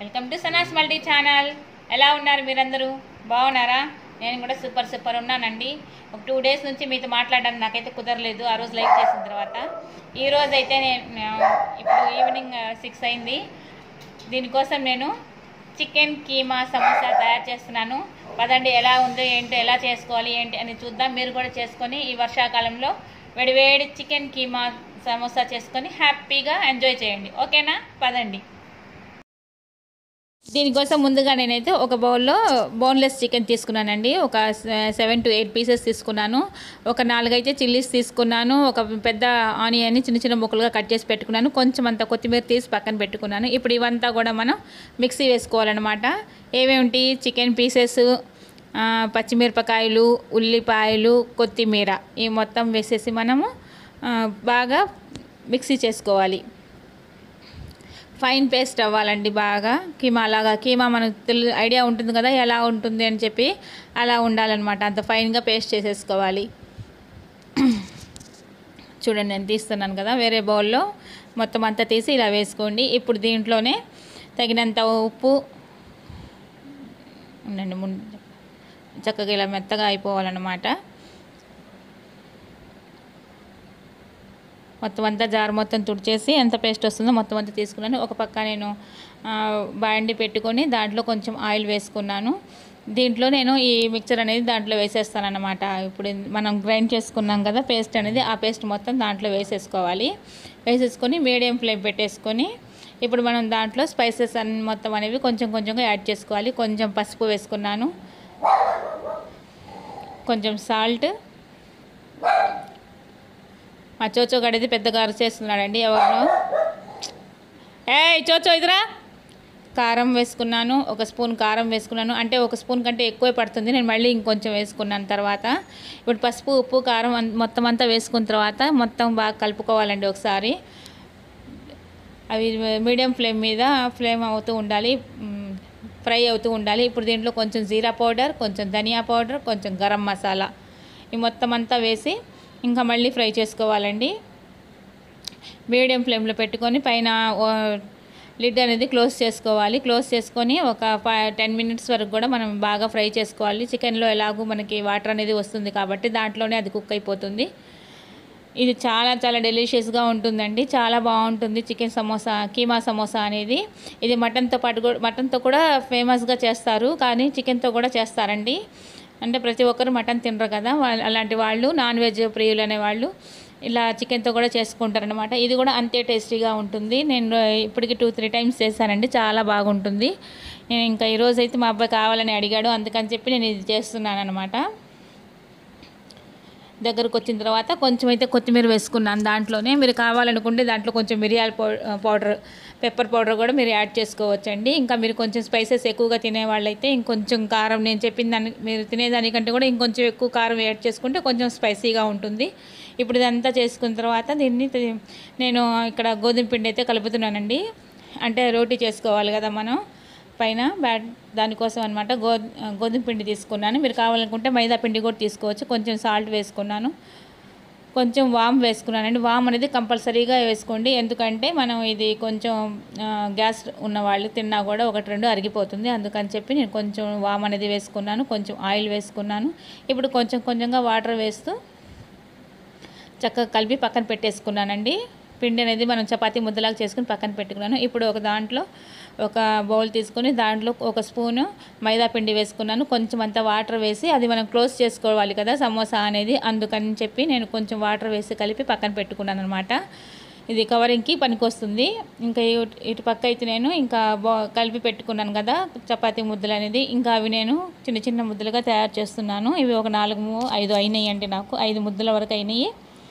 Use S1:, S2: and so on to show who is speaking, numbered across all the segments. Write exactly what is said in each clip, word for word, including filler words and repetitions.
S1: Welcome to Sana's multi channel. ఎలా ఉన్నారు మీరందరూ? బాగున్నారా? నేను కూడా సూపర్ సూపర్ ఉన్నానండి. ఒక టూ డేస్ నుంచి మీతో మాట్లాడడానికి నాకైతే కుదరలేదు, ఆ రోజు లైవ్ చేసిన తర్వాత. ఈరోజు అయితే నేను ఇప్పుడు ఈవినింగ్ సిక్స్ అయింది. దీనికోసం నేను చికెన్ కీమా సమోసా తయారు చేస్తున్నాను. పదండి, ఎలా ఉందో ఏంటో, ఎలా చేసుకోవాలి ఏంటి అని చూద్దాం. మీరు కూడా చేసుకొని ఈ వర్షాకాలంలో వేడివేడి చికెన్ కీమా సమోసా చేసుకొని హ్యాపీగా ఎంజాయ్ చేయండి. ఓకేనా? పదండి. దీనికోసం ముందుగా నేనైతే ఒక బౌల్లో బోన్లెస్ చికెన్ తీసుకున్నానండి. ఒక సెవెన్ టు ఎయిట్ పీసెస్ తీసుకున్నాను. ఒక నాలుగైతే చిల్లీస్ తీసుకున్నాను. ఒక పెద్ద ఆనియన్ని చిన్న చిన్న ముక్కలుగా కట్ చేసి పెట్టుకున్నాను. కొంచెం అంత కొత్తిమీర తీసి పక్కన పెట్టుకున్నాను. ఇప్పుడు ఇవంతా కూడా మనం మిక్సీ వేసుకోవాలన్నమాట. ఏమేమిటి? చికెన్ పీసెస్, పచ్చిమిరపకాయలు, ఉల్లిపాయలు, కొత్తిమీర, ఈ మొత్తం వేసేసి మనము బాగా మిక్సీ చేసుకోవాలి. ఫైన్ పేస్ట్ అవ్వాలండి బాగా. కీమా అలాగా, కీమా మనకు తెలి ఐడియా ఉంటుంది కదా ఎలా ఉంటుంది అని చెప్పి, అలా ఉండాలన్నమాట. అంత ఫైన్గా పేస్ట్ చేసేసుకోవాలి. చూడండి, నేను తీస్తున్నాను కదా వేరే బౌల్లో. మొత్తం అంతా తీసి ఇలా వేసుకోండి. ఇప్పుడు దీంట్లోనే తగినంత ఉప్పు ఉండండి. ముందు చక్కగా ఇలా మెత్తగా అయిపోవాలన్నమాట. మొత్తం అంతా జార్ మొత్తం తుడిచేసి ఎంత పేస్ట్ వస్తుందో మొత్తం అంతా తీసుకున్నాను. ఒక పక్క నేను బాండి పెట్టుకొని దాంట్లో కొంచెం ఆయిల్ వేసుకున్నాను. దీంట్లో నేను ఈ మిక్చర్ అనేది దాంట్లో వేసేస్తాను అన్నమాట. ఇప్పుడు మనం గ్రైండ్ చేసుకున్నాం కదా పేస్ట్ అనేది, ఆ పేస్ట్ మొత్తం దాంట్లో వేసేసుకోవాలి. వేసేసుకొని మీడియం ఫ్లేమ్ పెట్టేసుకొని ఇప్పుడు మనం దాంట్లో స్పైసెస్ అన్ని మొత్తం అనేవి కొంచెం కొంచెంగా యాడ్ చేసుకోవాలి. కొంచెం పసుపు వేసుకున్నాను, కొంచెం సాల్ట్. మా చోచో గడిది పెద్దగా అరిచేస్తున్నాడండి, ఎవరినో. ఏ చోచో ఇదిరా. కారం వేసుకున్నాను, ఒక స్పూన్ కారం వేసుకున్నాను. అంటే ఒక స్పూన్ కంటే ఎక్కువే పడుతుంది, నేను మళ్ళీ ఇంకొంచెం వేసుకున్నాను తర్వాత. ఇప్పుడు పసుపు, ఉప్పు, కారం మొత్తం అంతా వేసుకున్న తర్వాత మొత్తం బాగా కలుపుకోవాలండి ఒకసారి. అవి మీడియం ఫ్లేమ్ మీద ఫ్లేమ్ అవుతూ ఉండాలి, ఫ్రై అవుతూ ఉండాలి. ఇప్పుడు దీంట్లో కొంచెం జీరా పౌడర్, కొంచెం ధనియా పౌడర్, కొంచెం గరం మసాలా, ఈ మొత్తం అంతా వేసి ఇంకా మళ్ళీ ఫ్రై చేసుకోవాలండి. మీడియం ఫ్లేమ్లో పెట్టుకొని పైన లిడ్ అనేది క్లోజ్ చేసుకోవాలి. క్లోజ్ చేసుకొని ఒక ఫైవ్ టెన్ మినిట్స్ వరకు కూడా మనం బాగా ఫ్రై చేసుకోవాలి. చికెన్లో ఎలాగూ మనకి వాటర్ అనేది వస్తుంది కాబట్టి దాంట్లోనే అది కుక్ అయిపోతుంది. ఇది చాలా చాలా డెలిషియస్గా ఉంటుందండి, చాలా బాగుంటుంది చికెన్ సమోసా, కీమా సమోసా అనేది. ఇది మటన్తో పాటు కూడా మటన్తో కూడా ఫేమస్గా చేస్తారు, కానీ చికెన్తో కూడా చేస్తారండి. అంటే ప్రతి ఒక్కరు మటన్ తినరు కదా, అలాంటి వాళ్ళు, నాన్ వెజ్ ప్రియులు అనేవాళ్ళు ఇలా చికెన్తో కూడా చేసుకుంటారనమాట. ఇది కూడా అంతే టేస్టీగా ఉంటుంది. నేను ఇప్పటికి టూ త్రీ టైమ్స్ చేశానండి, చాలా బాగుంటుంది. నేను ఇంకా ఈరోజు అయితే మా అబ్బాయి కావాలని అడిగాడు, అందుకని చెప్పి నేను ఇది చేస్తున్నాను అనమాట. దగ్గరకు వచ్చిన తర్వాత కొంచెం అయితే కొత్తిమీర వేసుకున్నాను దాంట్లోనే. మీరు కావాలనుకుంటే దాంట్లో కొంచెం మిరియాల పౌడర్, పెప్పర్ పౌడర్ కూడా మీరు యాడ్ చేసుకోవచ్చండి. ఇంకా మీరు కొంచెం స్పైసెస్ ఎక్కువగా తినేవాళ్ళైతే ఇంకొంచెం కారం, నేను చెప్పిన దాన్ని మీరు తినేదానికంటే కూడా ఇంకొంచెం ఎక్కువ కారం యాడ్ చేసుకుంటే కొంచెం స్పైసీగా ఉంటుంది. ఇప్పుడు ఇదంతా చేసుకున్న తర్వాత దీన్ని నేను ఇక్కడ గోధుమ పిండి అయితే కలుపుతున్నానండి. అంటే రోటీ చేసుకోవాలి కదా మనం పైన బ్యాట్, దానికోసం అనమాట. గో గోధుమ పిండి తీసుకున్నాను. మీరు కావాలనుకుంటే మైదా పిండి కూడా తీసుకోవచ్చు. కొంచెం సాల్ట్ వేసుకున్నాను, కొంచెం వామ్ వేసుకున్నానండి. వామ్ అనేది కంపల్సరీగా వేసుకోండి, ఎందుకంటే మనం ఇది కొంచెం గ్యాస్ ఉన్నవాళ్ళు తిన్నా కూడా ఒకటి రెండు అరిగిపోతుంది, అందుకని చెప్పి నేను కొంచెం వామ్ అనేది వేసుకున్నాను. కొంచెం ఆయిల్ వేసుకున్నాను. ఇప్పుడు కొంచెం కొంచెంగా వాటర్ వేస్తూ చక్కగా కలిపి పక్కన పెట్టేసుకున్నానండి. పిండి అనేది మనం చపాతీ ముద్దలాగా చేసుకుని పక్కన పెట్టుకున్నాను. ఇప్పుడు ఒక దాంట్లో ఒక బౌల్ తీసుకొని దాంట్లో ఒక స్పూను మైదా పిండి వేసుకున్నాను. కొంచెం అంత వాటర్ వేసి, అది మనం క్లోజ్ చేసుకోవాలి కదా సమోసా అనేది, అందుకని చెప్పి నేను కొంచెం వాటర్ వేసి కలిపి పక్కన పెట్టుకున్నాను అనమాట. ఇది కవరింగ్కి పనికొస్తుంది. ఇంకా ఇటు పక్క అయితే నేను ఇంకా బా కలిపి పెట్టుకున్నాను కదా చపాతీ ముద్దలు అనేది, ఇంకా అవి నేను చిన్న చిన్న ముద్దలుగా తయారు చేస్తున్నాను. ఇవి ఒక నాలుగు ఐదు అయినాయి అండి, నాకు ఐదు ముద్దల వరకు అయినాయి.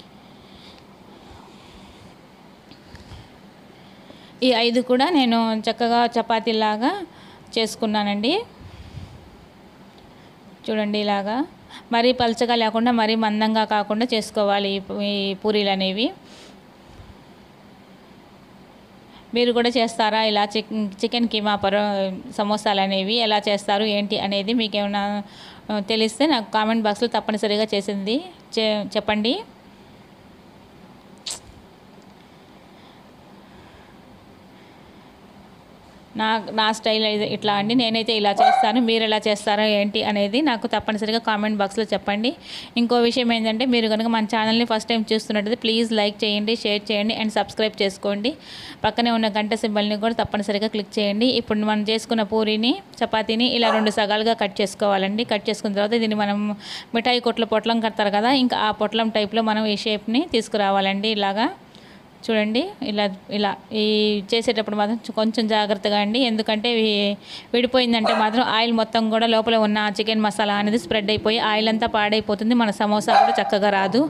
S1: ఈ ఐదు కూడా నేను చక్కగా చపాతీలాగా చేసుకున్నానండి. చూడండి, ఇలాగా మరీ పలచగా లేకుండా మరీ మందంగా కాకుండా చేసుకోవాలి ఈ పూరీలు అనేవి. మీరు కూడా చేస్తారా ఇలా చికెన్ చికెన్ కీమా పర సమోసాలు అనేవి? ఎలా చేస్తారు ఏంటి అనేది మీకు ఏమైనా తెలిస్తే నాకు కామెంట్ బాక్స్లో తప్పనిసరిగా చేసింది చెప్పండి. నా నా స్టైల్ అయితే ఇట్లా అండి, నేనైతే ఇలా చేస్తాను, మీరు ఎలా చేస్తారో ఏంటి అనేది నాకు తప్పనిసరిగా కామెంట్ బాక్స్లో చెప్పండి. ఇంకో విషయం ఏంటంటే, మీరు కనుక మన ఛానల్ని ఫస్ట్ టైం చూస్తున్నట్టయితే ప్లీజ్ లైక్ చేయండి, షేర్ చేయండి అండ్ సబ్స్క్రైబ్ చేసుకోండి. పక్కనే ఉన్న గంట సింబల్ని కూడా తప్పనిసరిగా క్లిక్ చేయండి. ఇప్పుడు మనం చేసుకున్న పూరీని చపాతీని ఇలా రెండు సగాలుగా కట్ చేసుకోవాలండి. కట్ చేసుకున్న తర్వాత దీన్ని మనం మిఠాయి కొట్ల పొట్లం కడతారు కదా, ఇంకా ఆ పొట్లం టైప్లో మనం ఈ షేప్ని తీసుకురావాలండి. ఇలాగా చూడండి, ఇలా ఇలా ఈ చేసేటప్పుడు మాత్రం కొంచెం జాగ్రత్తగా అండి, ఎందుకంటే ఇవి విడిపోయిందంటే మాత్రం ఆయిల్ మొత్తం కూడా లోపల ఉన్న చికెన్ మసాలా అనేది స్ప్రెడ్ అయిపోయి ఆయిల్ అంతా పాడైపోతుంది, మన సమోసా కూడా చక్కగా రాదు.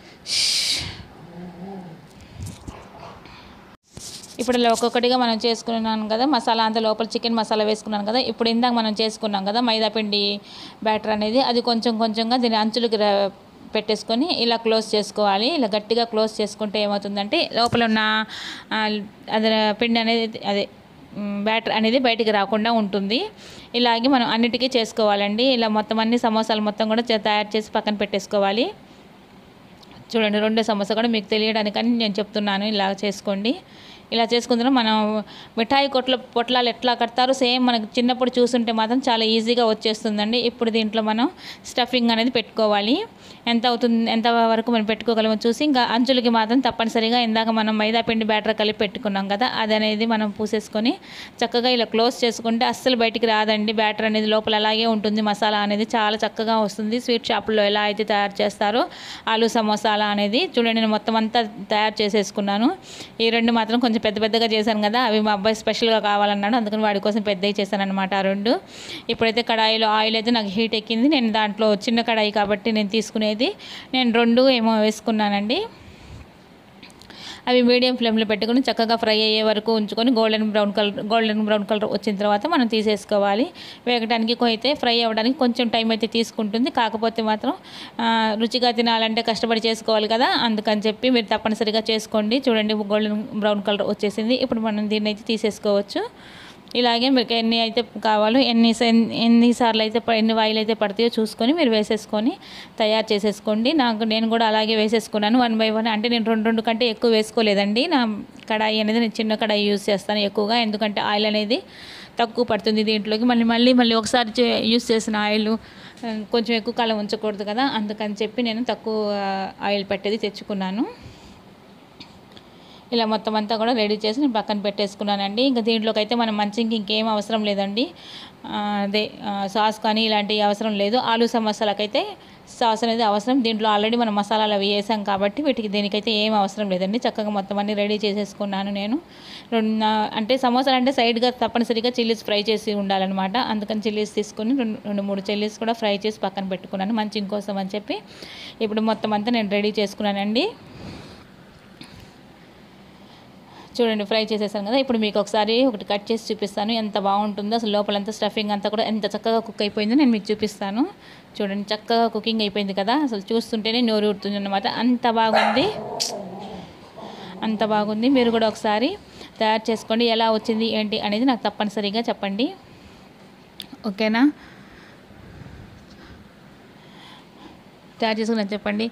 S1: ఇప్పుడు ఇలా ఒక్కొక్కటిగా మనం చేసుకున్నాను కదా, మసాలా అంతా లోపల చికెన్ మసాలా వేసుకున్నాను కదా. ఇప్పుడు ఇందాక మనం చేసుకున్నాం కదా మైదాపిండి బ్యాటర్ అనేది, అది కొంచెం కొంచెంగా దీని అంచులకి పెట్టేసుకొని ఇలా క్లోజ్ చేసుకోవాలి. ఇలా గట్టిగా క్లోజ్ చేసుకుంటే ఏమవుతుందంటే లోపల ఉన్న అదే పిండి అనేది అదే బ్యాటర్ అనేది బయటికి రాకుండా ఉంటుంది. ఇలాగే మనం అన్నిటికీ చేసుకోవాలండి. ఇలా మొత్తం అన్ని సమోసాలు మొత్తం కూడా తయారు చేసి పక్కన పెట్టేసుకోవాలి. చూడండి, రెండో సమోసా కూడా మీకు తెలియడానికని నేను చెప్తున్నాను, ఇలా చేసుకోండి. ఇలా చేసుకుంటున్నా మనం మిఠాయి కొట్ల పొట్లాలు ఎట్లా కడతారో సేమ్ మనకు చిన్నప్పుడు చూస్తుంటే మాత్రం చాలా ఈజీగా వచ్చేస్తుందండి. ఇప్పుడు దీంట్లో మనం స్టఫింగ్ అనేది పెట్టుకోవాలి. ఎంత అవుతుంది, ఎంత వరకు మనం పెట్టుకోగలమో చూసి ఇంకా అంచులకి మాత్రం తప్పనిసరిగా ఇందాక మనం మైదా పిండి బ్యాటర్ కలిపి పెట్టుకున్నాం కదా, అది అనేది మనం పూసేసుకొని చక్కగా ఇలా క్లోజ్ చేసుకుంటే అస్సలు బయటికి రాదండి. బ్యాటర్ అనేది లోపల అలాగే ఉంటుంది, మసాలా అనేది చాలా చక్కగా వస్తుంది. స్వీట్ షాపుల్లో ఎలా అయితే తయారు చేస్తారో ఆలు సమోసాలా అనేది చూడండి, నేను మొత్తం అంతా తయారు చేసేసుకున్నాను. ఈ రెండు మాత్రం కొంచెం పెద్ద పెద్దగా చేశాను కదా, అవి మా అబ్బాయి స్పెషల్గా కావాలన్నాడు, అందుకని వాడి కోసం పెద్దవి చేశాను అనమాట ఆ రెండు. ఇప్పుడైతే కడాయిలో ఆయిల్ అయితే నాకు హీట్ ఎక్కింది. నేను దాంట్లో చిన్న కడాయి కాబట్టి నేను తీసుకునేది నేను రెండు ఏమో వేసుకున్నానండి. అవి మీడియం ఫ్లేమ్లో పెట్టుకొని చక్కగా ఫ్రై అయ్యే వరకు ఉంచుకొని golden brown colour golden brown colour వచ్చిన తర్వాత మనం తీసేసుకోవాలి. వేగడానికి అయితే ఫ్రై అవ్వడానికి కొంచెం టైం అయితే తీసుకుంటుంది, కాకపోతే మాత్రం రుచిగా తినాలంటే కష్టపడి చేసుకోవాలి కదా, అందుకని చెప్పి మీరు తప్పనిసరిగా చేసుకోండి. చూడండి, గోల్డెన్ బ్రౌన్ కలర్ వచ్చేసింది. ఇప్పుడు మనం దీన్ని అయితే తీసేసుకోవచ్చు. ఇలాగే మీకు ఎన్ని అయితే కావాలో ఎన్ని ఎన్నిసార్లు అయితే ఎన్ని ఆయిల్ అయితే పడతాయో చూసుకొని మీరు వేసేసుకొని తయారు చేసేసుకోండి. నాకు నేను కూడా అలాగే వేసేసుకున్నాను వన్ బై వన్. అంటే నేను రెండు రెండు కంటే ఎక్కువ వేసుకోలేదండి. నా కడాయి అనేది నేను చిన్న కడాయి యూస్ చేస్తాను ఎక్కువగా, ఎందుకంటే ఆయిల్ అనేది తక్కువ పడుతుంది దీంట్లోకి. మళ్ళీ మళ్ళీ మళ్ళీ ఒకసారి యూస్ చేసిన ఆయిల్ కొంచెం ఎక్కువ కాలం ఉంచకూడదు కదా, అందుకని చెప్పి నేను తక్కువ ఆయిల్ పెట్టేది తెచ్చుకున్నాను. ఇలా మొత్తం అంతా కూడా రెడీ చేసి నేను పక్కన పెట్టేసుకున్నానండి. ఇంకా దీంట్లోకి అయితే మనం మంచిగా ఇంకేం అవసరం లేదండి, అదే సాస్ కానీ ఇలాంటివి అవసరం లేదు. ఆలు సమోసాలకైతే సాస్ అనేది అవసరం, దీంట్లో ఆల్రెడీ మనం మసాలాలు అవి వేసాం కాబట్టి వీటికి దీనికైతే ఏం అవసరం లేదండి. చక్కగా మొత్తం అన్ని రెడీ చేసేసుకున్నాను నేను. రెండు అంటే సమోసాలు అంటే సైడ్గా తప్పనిసరిగా చిల్లీస్ ఫ్రై చేసి ఉండాలన్నమాట, అందుకని చిల్లీస్ తీసుకొని రెండు రెండు మూడు చిల్లీస్ కూడా ఫ్రై చేసి పక్కన పెట్టుకున్నాను మంచిగా కోసం అని చెప్పి. ఇప్పుడు మొత్తం అంతా నేను రెడీ చేసుకున్నానండి. చూడండి, ఫ్రై చేసేసాను కదా. ఇప్పుడు మీకు ఒకసారి ఒకటి కట్ చేసి చూపిస్తాను, ఎంత బాగుంటుందో అసలు. లోపలంతా స్టఫింగ్ అంతా కూడా ఎంత చక్కగా కుక్ అయిపోయిందో నేను మీకు చూపిస్తాను. చూడండి, చక్కగా కుకింగ్ అయిపోయింది కదా, అసలు చూస్తుంటేనే నోరు ఊరుతుంది అన్నమాట. అంత బాగుంది, అంత బాగుంది. మీరు కూడా ఒకసారి తయారు చేసుకోండి. ఎలా వచ్చింది ఏంటి అనేది నాకు తప్పనిసరిగా చెప్పండి, ఓకేనా? తయారు చేసుకుని చెప్పండి.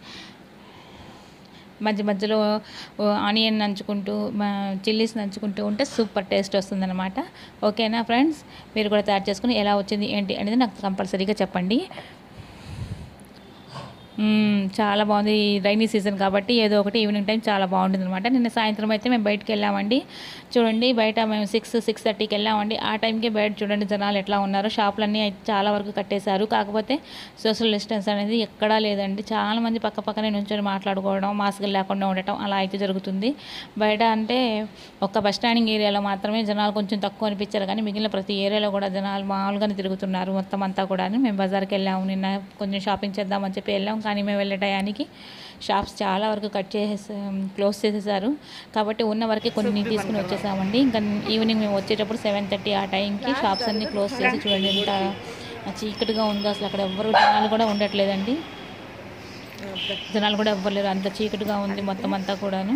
S1: మధ్య మధ్యలో ఆనియన్ నంచుకుంటూ చిల్లీస్ నంచుకుంటూ ఉంటే సూపర్ టేస్ట్ వస్తుందన్నమాట, ఓకేనా ఫ్రెండ్స్? మీరు కూడా తయారు చేసుకుని ఎలా వచ్చింది ఏంటి అనేది నాకు కంపల్సరీగా చెప్పండి. చాలా బాగుంది. రైనీ సీజన్ కాబట్టి ఏదో ఒకటి ఈవినింగ్ టైం చాలా బాగుంటుంది అనమాట. నిన్న సాయంత్రం అయితే మేము బయటకు వెళ్ళామండి. చూడండి, బయట మేము సిక్స్ సిక్స్ థర్టీకి వెళ్ళామండి. ఆ టైంకి బయట చూడండి జనాలు ఎట్లా ఉన్నారో. షాపులన్నీ అయితే చాలా వరకు కట్టేశారు, కాకపోతే సోషల్ డిస్టెన్స్ అనేది ఎక్కడా లేదండి. చాలామంది పక్క పక్కనే నుంచొని మాట్లాడుకోవడం, మాస్కులు లేకుండా ఉండటం అలా అయితే జరుగుతుంది. బయట అంటే ఒక్క బస్ స్టాండింగ్ ఏరియాలో మాత్రమే జనాలు కొంచెం తక్కువ అనిపించారు, కానీ మిగిలిన ప్రతి ఏరియాలో కూడా జనాలు మామూలుగానే తిరుగుతున్నారు మొత్తం అంతా కూడా. మేము బజార్కి వెళ్ళాము నిన్న, కొంచెం షాపింగ్ చేద్దామని చెప్పి వెళ్ళాం, కానీ మేము వెళ్ళే టయానికి షాప్స్ చాలా వరకు కట్ చేసే క్లోజ్ చేసేసారు, కాబట్టి ఉన్న వరకే కొన్ని తీసుకుని వచ్చేసామండి. ఇంకా ఈవినింగ్ మేము వచ్చేటప్పుడు సెవెన్ థర్టీ ఆ టైంకి షాప్స్ అన్నీ క్లోజ్ చేసి చూడండి ఎంత చీకటిగా ఉందో అసలు. అక్కడ ఎవ్వరు జనాలు కూడా ఉండట్లేదండి, జనాలు కూడా ఎవ్వరు లేరు, అంత చీకటిగా ఉంది మొత్తం అంతా కూడాను.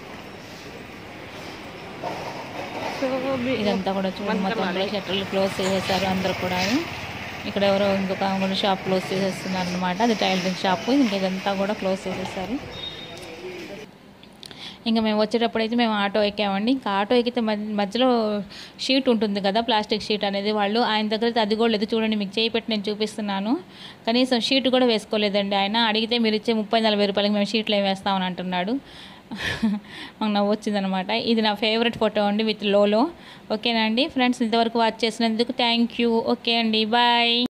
S1: ఇదంతా కూడా చూడండి మొత్తం షట్టర్లు క్లోజ్ చేసేసారు అందరు కూడా. ఇక్కడ ఎవరో ఇంకొక కూడా షాప్ క్లోజ్ చేసేస్తున్నారు అనమాట, అది టైలరింగ్ షాపు. ఇంక ఇదంతా కూడా క్లోజ్ చేసేసారు. ఇంకా మేము వచ్చేటప్పుడు అయితే మేము ఆటో ఎక్కామండి. ఇంకా ఆటో ఎక్కితే మధ్యలో షీట్ ఉంటుంది కదా, ప్లాస్టిక్ షీట్ అనేది, వాళ్ళు ఆయన దగ్గర అయితే అది కూడా లేదు. చూడండి మీకు చేయి పెట్టి నేను చూపిస్తున్నాను. కనీసం షీట్ కూడా వేసుకోలేదండి ఆయన. అడిగితే మీరు ఇచ్చే ముప్పై నలభై రూపాయలకి మేము షీట్లు ఏమి వేస్తామని అంటున్నాడు. మాకు నవ్వు వచ్చిందనమాట. ఇది నా ఫేవరెట్ ఫోటో అండి విత్ లోలో. ఓకేనా అండి ఫ్రెండ్స్, ఇంతవరకు వాచ్ చేసినందుకు థ్యాంక్ యూ. ఓకే అండి, బాయ్.